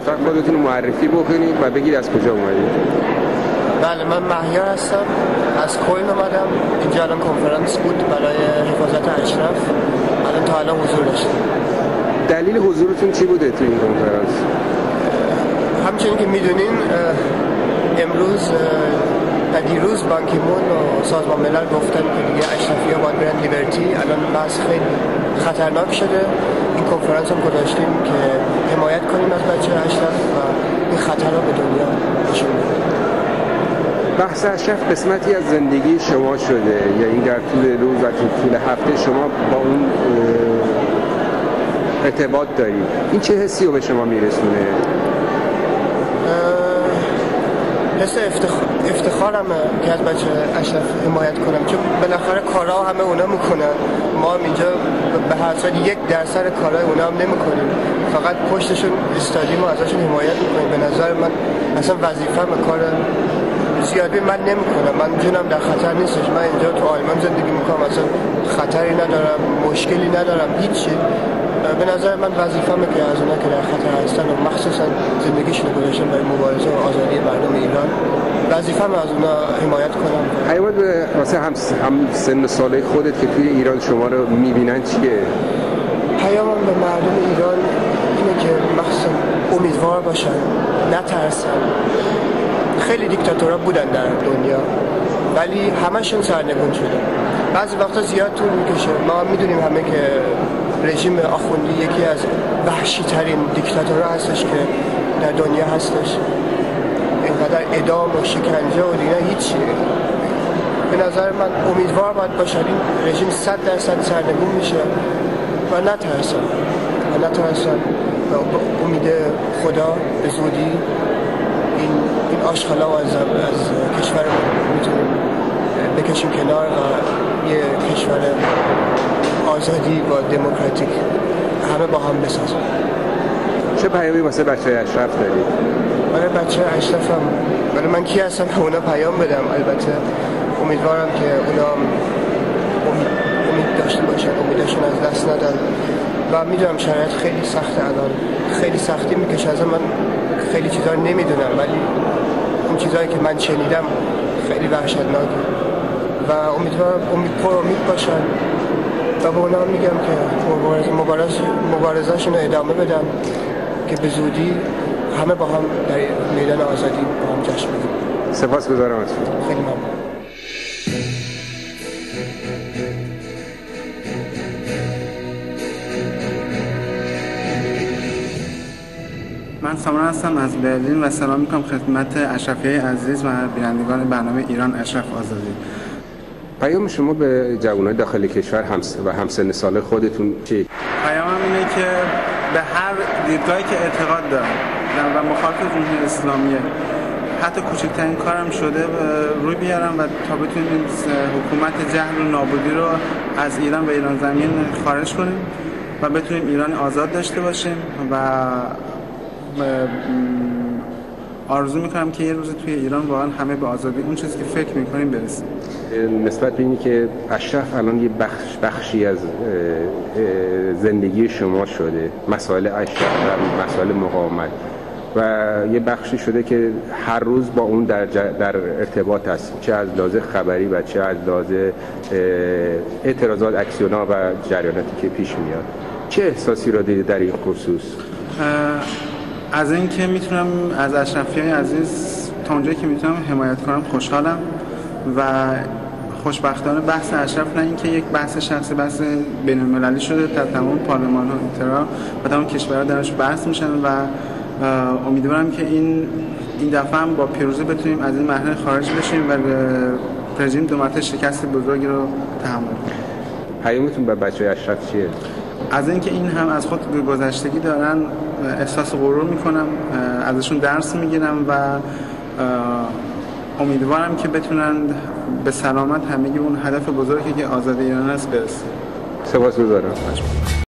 لطفا خودتون رو معرفی بکنید و بگید از کجا اومدید. بله، من مهیار هستم، از کوین اومدم. اینجا الان کنفرانس بود برای حفاظت اشرف. الان تا الان حضور داشتیم. دلیل حضورتون چی بوده تو این کنفرانس؟ همچنین که میدونین امروز و دیروز بان کی مون و سازمان ملل گفتن که دیگه اشرفی‌ها باید برن لیبرتی. الان بحث خیلی خطرناک شده. این کنفرانس هم گذاشتیم که حمایت کنیم از بچه اشرف و این خطر رو به دنیا نشون بدیم. بحث اشرف قسمتی از زندگی شما شده، یعنی در طول روز و طول هفته شما با اون ارتباط دارید. این چه حسی رو به شما میرسونه؟ حس افتخارمه که از بچه اشرف حمایت کنم، چون بالاخره کارها همه اونا میکنن. ما هم اینجا به هر صورت 1% کارهای اونا هم نمیکنیم، فقط پشتشون استادیم و ازشون حمایت میکنیم. به نظر من اصلا وظیفه‌مه، کار زیادی من نمیکنم. من جونم در خطر نیستش. من اینجا تو آلمان زندگی میکنم، اصلا خطری ندارم، مشکلی ندارم، هیچی. به نظر من وظیفه‌مه که از اونا که در خطر هستن و مخصوصا زندگیشون رو گذاشتن برای مبارزه و آزادی مردم ایران، وظیفه‌مه از اونا حمایت کنم. پیام واسه هم سن ساله خودت که توی ایران شما رو میبینن چیه؟ پیامم به مردم ایران اینه که مخصوصا امیدوار باشن، نترسن. خیلی دیکتاتورها بودن در دنیا ولی همشون سرنگون شدن. بعضی وقتا زیاد طول میکشه. ما میدونیم همه که رژیم آخوندی یکی از وحشی ترین دیکتاتورها هستش که در دنیا هستش. اینقدر اعدام و شکنجه و دیگه هیچی. به نظر من امیدوار باید باشن این رژیم 100% سرنگون میشه و نترسن و امید خدا به زودی این آشغالا و از کشور میتونیم بکشیم کنار و یه کشور آزادی و دموکراتیک همه با هم بسازیم. چه پیامی واسه بچه اشرف دارید؟ برای بچه اشرفم، برای من کی هستم که اونا پیام بدم. البته امیدوارم که اونا امید داشته باشن، امیدشون از دست ندن. و میدونم شرایط خیلی سخته الان، خیلی سختی میکشه. از من خیلی چیزا رو نمیدونم ولی اون چیزایی که من شنیدم خیلی وحشتناکه و امیدوارم امید باشن و به اونا میگم که مبارزه‌شون رو ادامه بدن که به زودی همه با هم در میدان آزادی با هم جشن بگیریم. سپاسگزارم از شما. خیلی ممنون. من سامان هستم از برلین و سلام میکنم خدمت اشرفیای عزیز و بینندگان برنامه ایران اشرف آزادی. پیام شما به جوانان داخل کشور و همسن سال خودتون چی؟ پیامم اینه که به هر دیدگاهی که اعتقاد دارن و مخالف جمهوری اسلامیه، حتی کوچکترین کارم شده روی بیارم و تا بتونیم حکومت جهل و نابودی رو از ایران و ایران زمین خارج کنیم و بتونیم ایران آزاد داشته باشیم و آرزو میکنم که یه روز توی ایران واقعا همه به آزادی اون چیزی که فکر میکنیم برسیم. نسبت به اینی که اشرف الان یه بخشی از زندگی شما شده، مسائل اشرف و مسائل مقاومت و یه بخشی شده که هر روز با اون در ارتباط هست، چه از لحاظ خبری و چه از لحاظ اعتراضات، اکسیون‌ها و جریاناتی که پیش میاد. چه احساسی را دیدید در این خصوص؟ از این که میتونم از اشرفیای عزیز تا اونجایی که میتونم حمایت کنم خوشحالم و خوشبختانه بحث اشرف نه اینکه یک بحث شخصی، بحث بین‌المللی شده، در تمام پارلمان‌ها و تمام کشورها درش بحث میشن و امیدوارم که این دفعه هم با پیروزی بتونیم از این مرحله خارج بشیم و رژیم دو مرتبه شکست بزرگی رو تحمل کنیم. پیامتون به بچه‌های اشرف چیه؟ از اینکه این هم از خود گذشتگی دارن احساس غرور میکنم، ازشون درس میگیرم و امیدوارم که بتونن به سلامت همگی اون هدف بزرگی که آزادی ایران است برسن. سپاسگزارم.